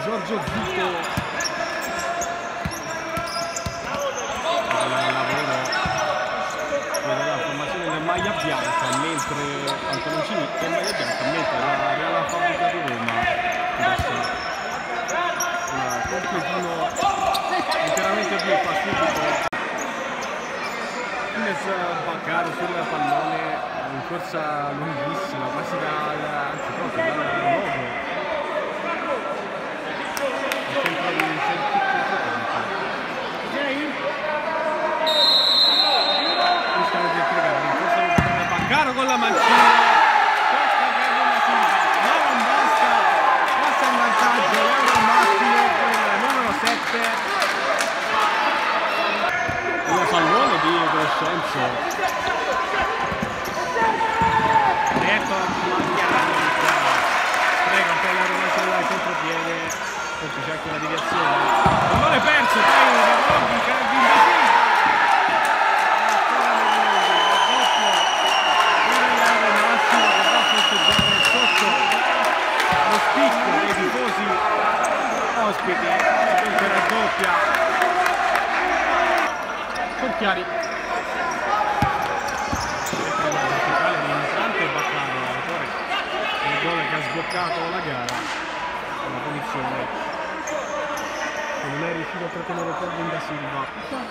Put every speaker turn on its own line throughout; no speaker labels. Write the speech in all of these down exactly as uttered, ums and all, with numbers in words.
Giorgio Zito. La formazione della maglia bianca, mentre pantaloncini e maglia bianca, mentre la Real Fabbrica di Roma un completino interamente blu, fa subito Ines Baccaro sul pallone in corsa lunghissima, quasi dal anzi proprio dal logo al centro di Baccaro con la mancina, tocca per la Silva, ma non basta, passa in vantaggio l'Euro Massimo con il numero sette, il pallone di Crescenzo, netto Magliano, prega un po' l'Euro Massimo dal contropiede, poi c'è anche la deviazione, pallone perso, poi un errore di Calvin da Silva. Lo spicco dei tifosi ospiti per la doppia Corchiari la verticale di entrante Baccaro, l'autore del gol che ha sbloccato la gara, la punizione e non è riuscito a trattenere Calvin da Silva.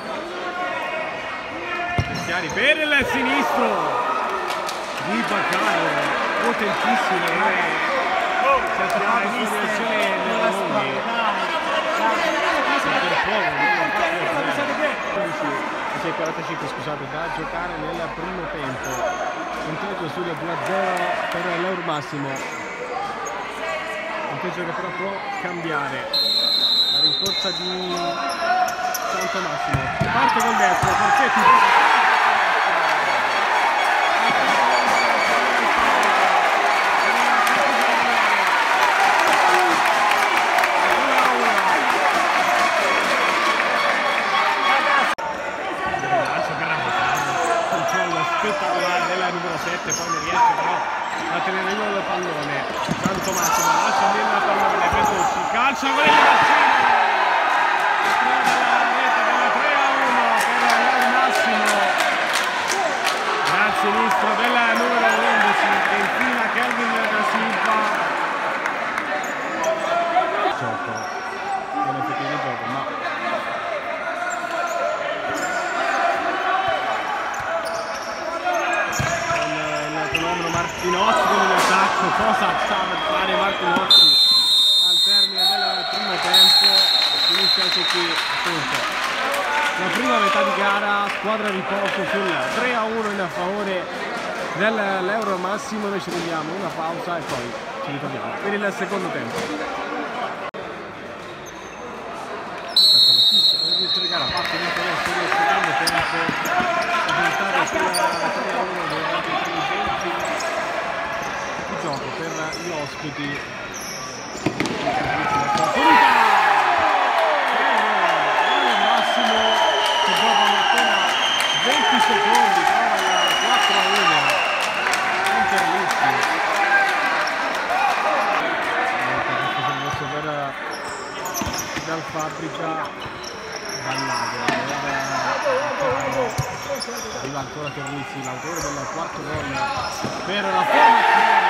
Corchiari per il sinistro di Baccaro, potentissimo, eh. Si è trovato su direzione della Lunghi per poco, sei quarantacinque scusate, da giocare nel primo tempo, punteggio sul due a zero per l'Euro Massimo, punteggio che però può cambiare, la rincorsa di Santo Massimo, parte col destro, Forzetti. Spettacolare della numero sette, poi non riesce però a tenere il gol del pallone. Santo Massimo lascia bene il pallone, Petrucci calcia con il bacino, la rete della tre a uno per l'Euro Massimo, dal sinistro della numero undici che infila Calvin da Silva. Gioco, non è effettivo il gioco, ma Martinozzi con l'attacco, cosa sta per fare Martinozzi al termine del primo tempo, finisce anche qui appunto la prima metà di gara, squadra riposo sul tre a uno in favore dell'Euro Massimo. Noi ci prendiamo una pausa e poi ci ritorniamo per il secondo tempo. Questa battista per l'inizio di gara parte in attraverso il secondo tempo, a puntare sulla tre a uno dei gioco per gli ospiti. Opportunità Euro Massimo che giocano appena venti secondi, trova il quattro a uno non per Lizzi, questo servizio per dal Fabbrica Ballago, arriva ancora Terlizzi, l'autore del quarto gol per la formazione.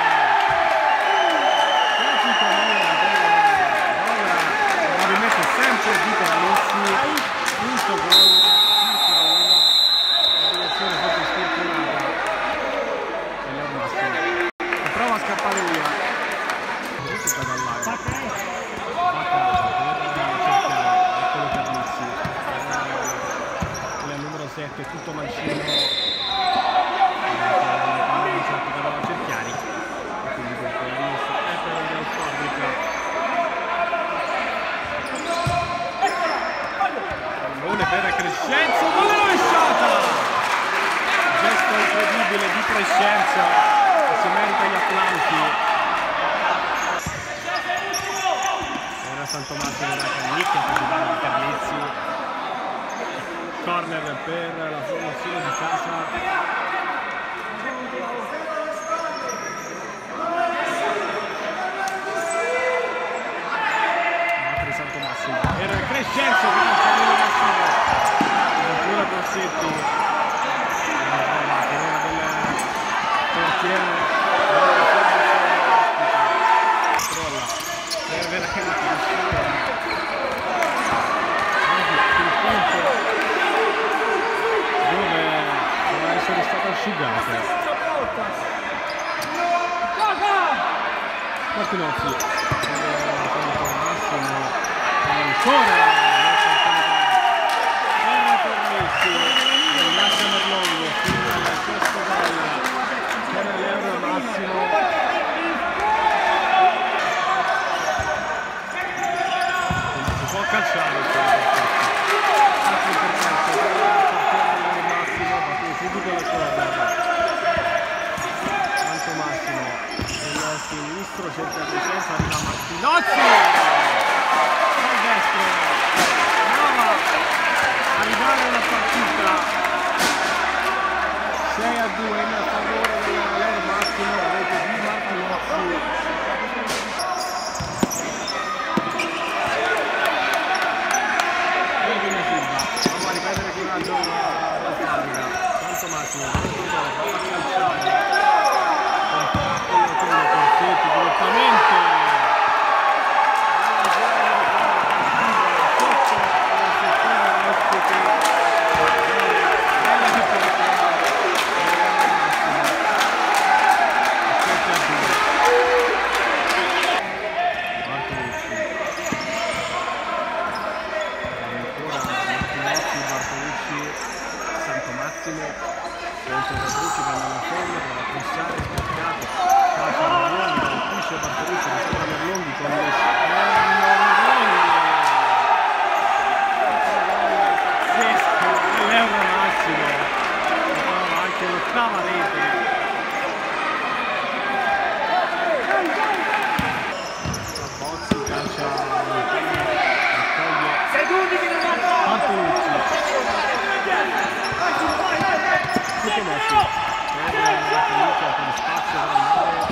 Rimette sempre di Terlizzi, quinto gol, cinque a uno, la direzione proprio sfortunata dell'Euro Massimo, e prova a scappare via, questo sta dall'aria, va a casa per cercare, eccolo Terlizzi, il numero sette, tutto mancino, Cerchiari, e quindi per Terlizzi e per il Fabbrica. Per Crescenzo, con la rovesciata, gesto incredibile di Crescenzo che si merita gli applausi. Ora Santo Massimo da Cannicchia, capitano di Terlizzi, corner per la formazione di casa. Vincenzo che non sa meno Massimo, ancora Grossetti, la carriera del portiere, crolla, per veramente sul punto dove deve essere stata asciugata. Martinozzi, Massimo, ancora era Tornessi, lascia Merlongo fino al sesto gol per l'Euro Massimo. Non si può calciare altro perfetto per l'Euro Massimo, battuto subito la corda. Tanto Massimo, il sinistro cerca presenza, arriva Martinozzi al destro, prova a ridare una partita sei a due in favore dell'Euro Massimo, la rete di Martinozzi. Vamos a ripetere che una giornata la fabbrica, tanto Massimo, prova a calciare. Corsetti direttamente Santo Massimo contro Petrucci che nella forma per appostare spaccato calcio Merlonghi, colpisce Bartolucci che sopra Merlonghi con l'esterno pazzesco dell'Euro Massimo che trova anche l'ottava rete. Bozzi calcia Bartolucci tutto Messi per il spazio per andare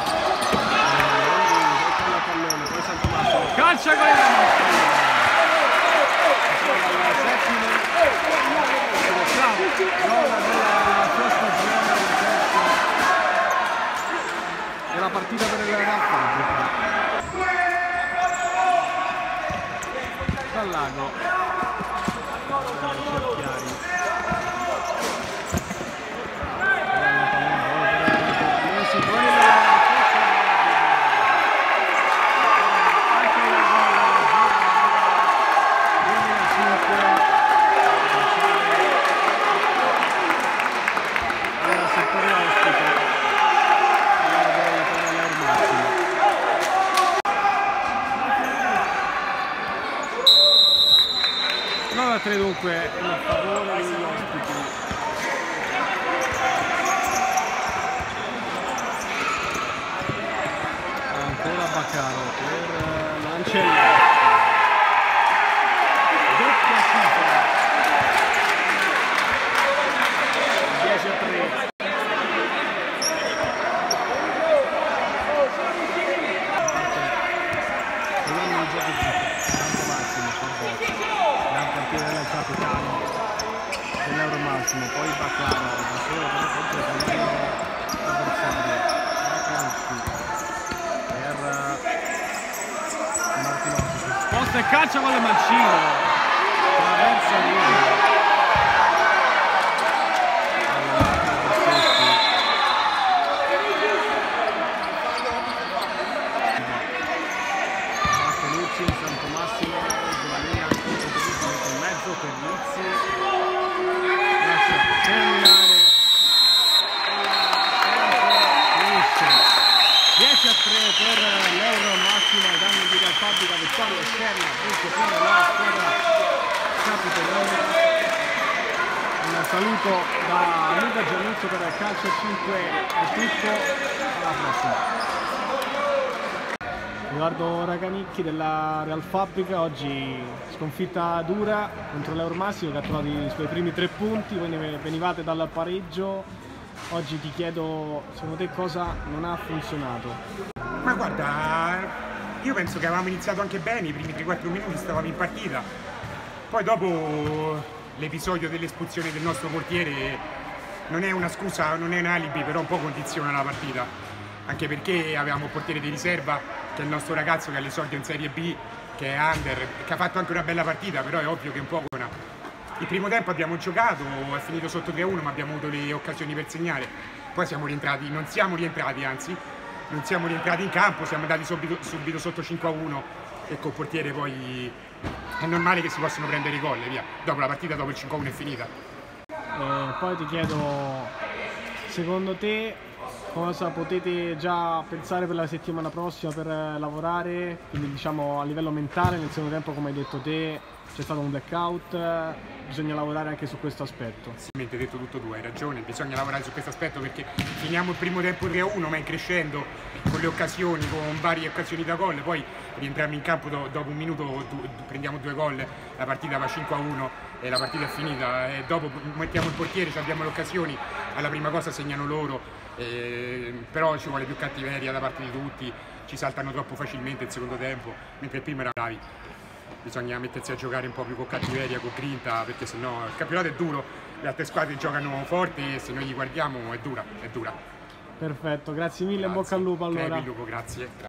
il pallone, poi Santo Massimo calcia con il Massimo al settimo gol della sua stagione, della partita per il Raffa dal lago nove a tre dunque in favore degli ospiti. Ancora Baccaro per Lancelli, doppia cifra, dieci a tre. Seguendo il gioco Santo Massimo, Fabozzi, gran partita del capitano dell'Euro Massimo, poi Baccaro da solo per il completo l'avversario, per Martinozzi, si sposta e calcia con le mancine, traversa lui. Santo Massimo, sulla linea in mezzo per Lizzi, lascia terminare, finisce dieci a tre per l'Euro Massimo ai danni di Real Fabbrica, vittoria esterna dunque per la squadra capitolone. Un saluto da Luca Giannuzzo per il Calcio cinque, è tutto, alla prossima. Edoardo Raganicchi della Real Fabbrica, oggi sconfitta dura contro l'Euro Massimo che ha trovato i suoi primi tre punti, voi ne venivate dal pareggio, oggi ti chiedo secondo te cosa non ha funzionato?
Ma guarda, io penso che avevamo iniziato anche bene, i primi tre quattro minuti stavamo in partita, Poi dopo l'episodio dell'espulsione del nostro portiere non è una scusa, non è un alibi, però un po' condiziona la partita, anche perché avevamo un portiere di riserva che è il nostro ragazzo che ha l'esordio in Serie B, che è under, che ha fatto anche una bella partita, però è ovvio che un po' una... Il primo tempo abbiamo giocato, è finito sotto tre a uno, ma abbiamo avuto le occasioni per segnare, poi siamo rientrati, non siamo rientrati anzi, non siamo rientrati in campo, siamo andati subito, subito sotto cinque a uno e col portiere poi è normale che si possano prendere i gol, via. Dopo la partita, dopo il cinque a uno è finita.
Eh, poi ti chiedo, secondo te cosa potete già pensare per la settimana prossima per lavorare? Quindi diciamo a livello mentale, nel secondo tempo come hai detto te c'è stato un blackout, bisogna lavorare anche su questo aspetto.
Sì, hai detto tutto tu, hai ragione, bisogna lavorare su questo aspetto perché finiamo il primo tempo tre a uno ma in crescendo con le occasioni, con varie occasioni da gol, poi rientriamo in campo do, dopo un minuto, du, prendiamo due gol, la partita va cinque a uno e la partita è finita e dopo mettiamo il portiere, abbiamo le occasioni, alla prima cosa segnano loro, eh, però ci vuole più cattiveria da parte di tutti, ci saltano troppo facilmente il secondo tempo, mentre il primo era bravi. Bisogna mettersi a giocare un po' più con cattiveria, con grinta, perché sennò il campionato è duro, le altre squadre giocano forti e se noi li guardiamo è dura, è dura.
Perfetto, grazie mille,
Grazie.
in bocca al lupo allora.
Crepi il lupo, grazie.